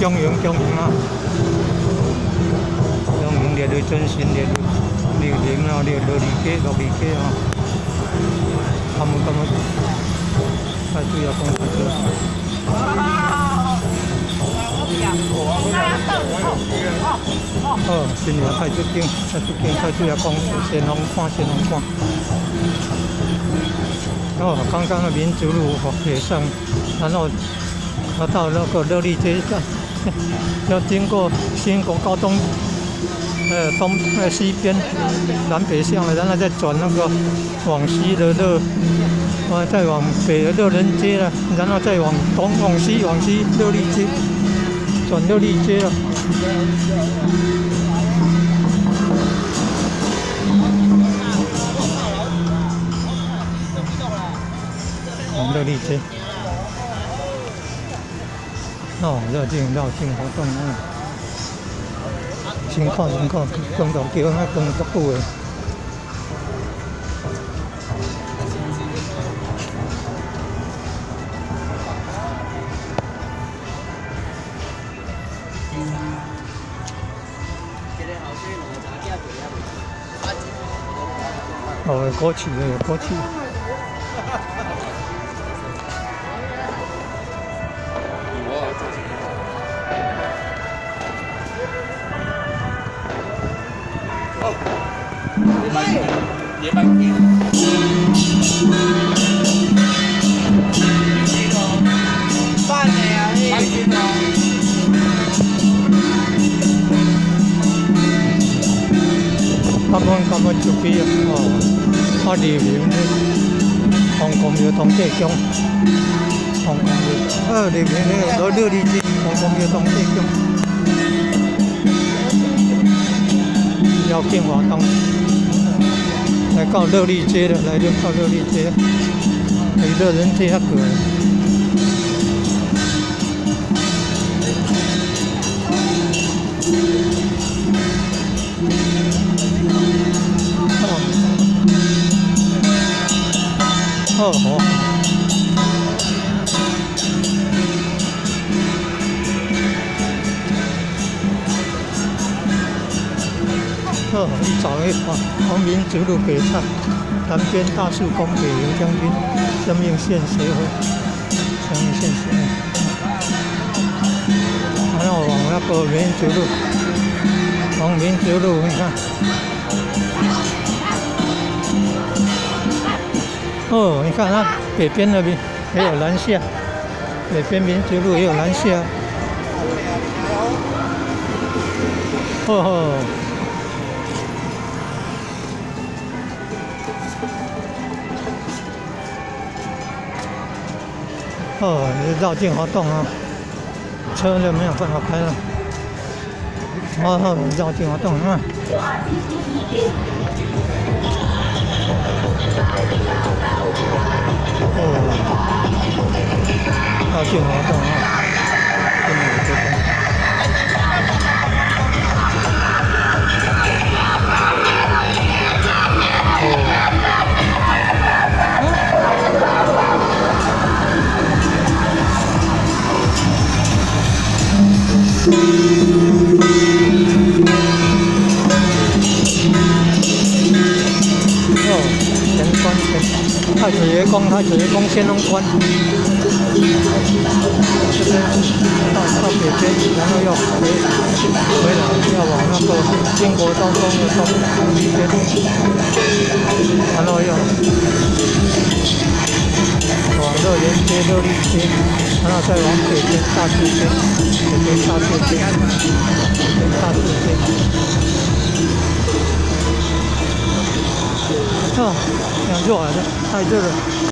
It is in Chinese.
中营啊，中营列入准新列入60啊，列62街啊，他们太主要工作者。 哦，新年太主警，太主要讲先龙看。哦，刚刚的民族路北上，然后到那个乐利街站，要经过新国高中，西边南北向的，然后再转那个往西的再往北的乐人街了，然后再往西乐利街。 转乐利街了，往乐利街。哦，绕境活动啊！情况，公道桥那公足久的。 哦，有国旗。 野蛮人。饭的呀， 根本就比哦，黎明的香港有通济宫，香港有黎明的乐利街，香港有通济宫，邀请活动，来到乐利街了，来到乐利街，离乐人街那个。 一早黄民族路北侧，南边大树宫北刘将军生命线协会，然后往那个民族路，你看。 哦，你看它北边那边也有南下，北边民族路也有南下。绕境活动啊，车就没有办法开了。绕境活动啊。 绕境活动啊，真的有这个。太子爷宫先龙关，这边到北边，然后要回来，要往那个金国高中的西边，然后要往乐园街、乐利街，然后再往北边大树街，大树街。 哦，挺热的，太热了。